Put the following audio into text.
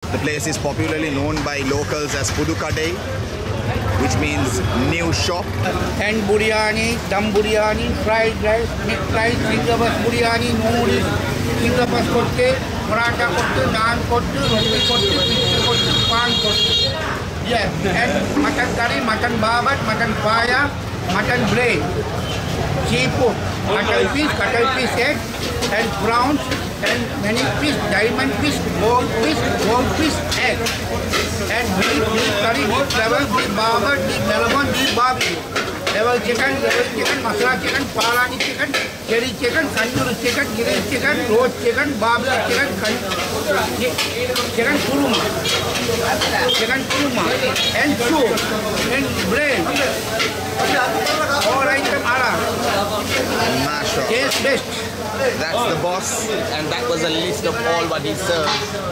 The place is popularly known by locals as Pudukadai, which means new shop. And biryani, dum biryani, fried rice, mixed rice, Singapore biryani, noodles, Singapore kotte, paratha kotte, naan kotte, roti kotte, pizza kotte, pan kotte. Yes, and mutton curry, mutton babat, mutton paya, mutton brain, seafood, cuttlefish egg, and prawns, and many fish, diamond fish, goldfish egg, and beef curry, beef level, beef babat, beef melon, beef barbecue, level chicken, masala chicken, palani chicken, cherry chicken, tandoori chicken, grilled chicken, roast chicken, barbecue chicken kuruma, and soup, and bread. All item are Mashallah. taste best. That's the boss, and that was a list of all what he served.